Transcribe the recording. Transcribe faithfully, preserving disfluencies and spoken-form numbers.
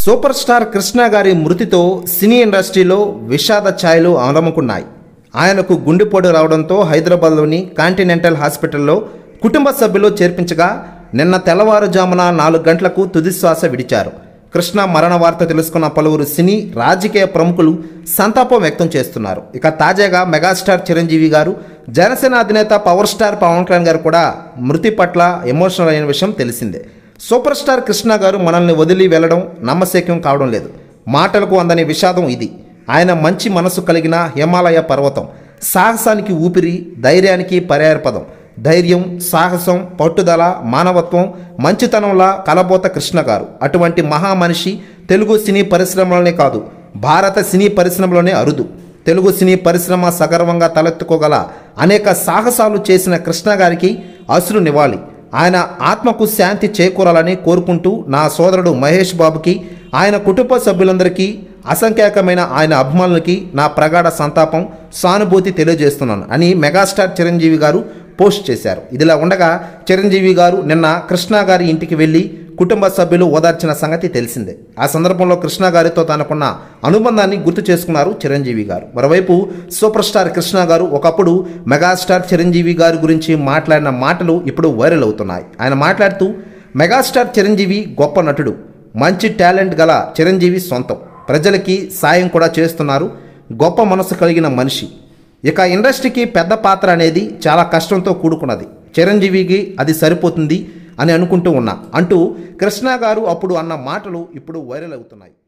Super star Krishna గారి మృతితో సినీ ఇండస్ట్రీలో విషాద ఛాయలు అలముకున్నాయి. ఆయనకు గుండెపోటు రావడంతో హైదరాబాద్లోని కాంటినెంటల్ హాస్పిటల్లో కుటుంబ సభ్యులు చేర్పించగా నిన్న తెల్లవారుజామున నాలుగు గంటలకు తుదిశ్వాస విడిచారు. కృష్ణ మరణ వార్త తెలుసుకున్న పలువురు సినీ రాజకీయ ప్రముఖులు సంతాపం వ్యక్తం చేస్తున్నారు. ఇక తాజాగా మెగాస్టార్ చిరంజీవి గారు, జనసేన అధినేత పవర్ స్టార్ పవన్ కళ్యాణ్ గారు కూడా మృతి పట్ల ఎమోషనల్ అయిన విషయం తెలిసిందే. సూపర్ స్టార్ కృష్ణ గారు మనల్ని వదిలి వెళ్ళడం నమ్మశక్యం కావడం లేదు. మాటలకు అందని విషాదం ఇది. ఆయన మంచి మనసు కలిగిన హిమాలయ పర్వతం, సాహసానికి ఊపిరి, ధైర్యానికి పర్యాయపదం. ధైర్యం, సాహసం, పట్టుదల, మానవత్వం, మంచితనంలా కలబోత కృష్ణ గారు. అటువంటి మహామనిషి తెలుగు సినీ పరిశ్రమలోనే కాదు, భారత సినీ పరిశ్రమలోనే అరుదు. తెలుగు సినీ పరిశ్రమ సగర్వంగా తలెత్తుకోగల అనేక సాహసాలు చేసిన కృష్ణ గారికి అసురు నివాళి. ఆయన ఆత్మకు శాంతి చేకూరాలని కోరుకుంటూ నా సోదరుడు మహేష్ బాబుకి, ఆయన కుటుంబ సభ్యులందరికీ, అసంఖ్యాకమైన ఆయన అభిమానులకి నా ప్రగాఢ సంతాపం, సానుభూతి తెలియజేస్తున్నాను అని మెగాస్టార్ చిరంజీవి గారు పోస్ట్ చేశారు. ఇదిలా ఉండగా చిరంజీవి గారు నిన్న కృష్ణ గారి ఇంటికి వెళ్ళి కుటుంబ సభ్యులు ఓదార్చిన సంగతి తెలిసిందే. ఆ సందర్భంలో కృష్ణ గారితో తనకున్న అనుబంధాన్ని గుర్తు చేసుకున్నారు చిరంజీవి గారు. మరోవైపు సూపర్ స్టార్ కృష్ణ గారు ఒకప్పుడు మెగాస్టార్ చిరంజీవి గారి గురించి మాట్లాడిన మాటలు ఇప్పుడు వైరల్ అవుతున్నాయి. ఆయన మాట్లాడుతూ, మెగాస్టార్ చిరంజీవి గొప్ప నటుడు, మంచి టాలెంట్ గల చిరంజీవి సొంతం, ప్రజలకి సాయం కూడా చేస్తున్నారు, గొప్ప మనసు కలిగిన మనిషి. ఇక ఇండస్ట్రీకి పెద్ద పాత్ర అనేది చాలా కష్టంతో కూడుకున్నది, చిరంజీవికి అది సరిపోతుంది అని అనుకుంటూ ఉన్నా అంటూ కృష్ణ గారు అప్పుడు అన్న మాటలు ఇప్పుడు వైరల్ అవుతున్నాయి.